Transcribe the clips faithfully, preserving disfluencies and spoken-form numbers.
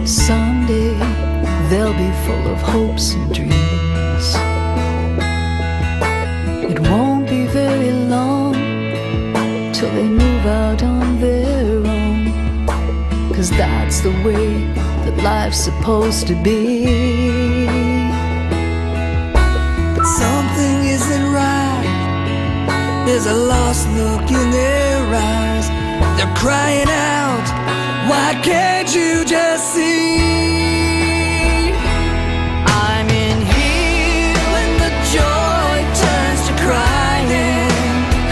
Someday they'll be full of hopes and dreams. It won't be very long till they move out on their own, 'cause that's the way that life's supposed to be. But something isn't right. There's a lost look in their eyes. They're crying out, why can't you just see? I'm in here when the joy turns to crying.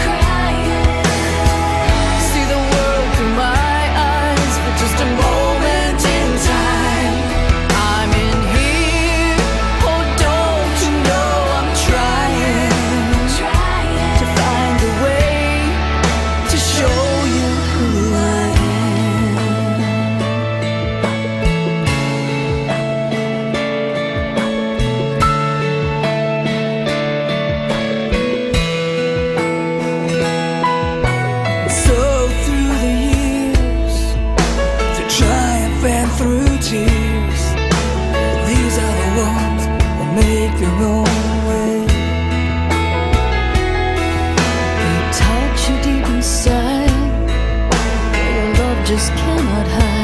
See the world through my eyes for just a moment in time. I'm in here, oh don't you know I'm trying to find a way to show you who I am. So through the years, through triumph and through tears, these are the ones that make their own way. They touch you deep inside, where your love just cannot hide.